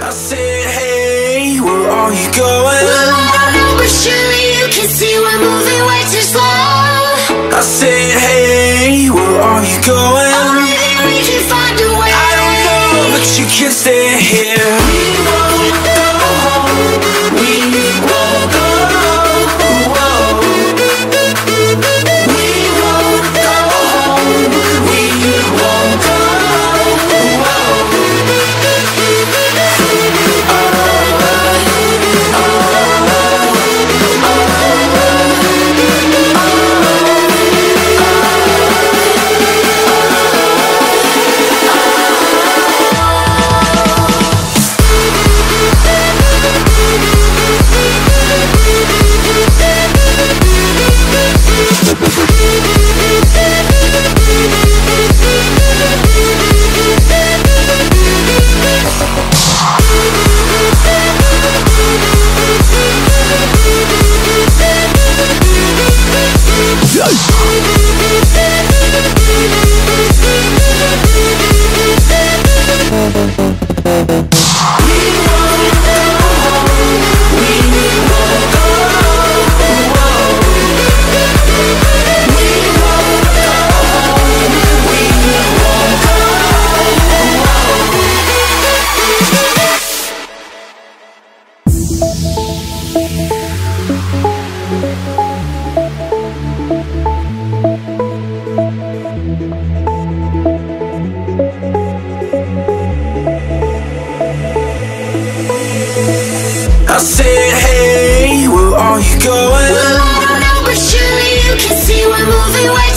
I said, hey, where are you going? Well, I don't know, but surely you can see we're moving way too slow. I said, hey, where are you going? Oh, maybe we can find a way. I don't know, but you can stay here. We won't go home. We won't go home. We won't go home. We won't go I said, hey, where are you going? Well, I don't know, but surely you can see we're moving way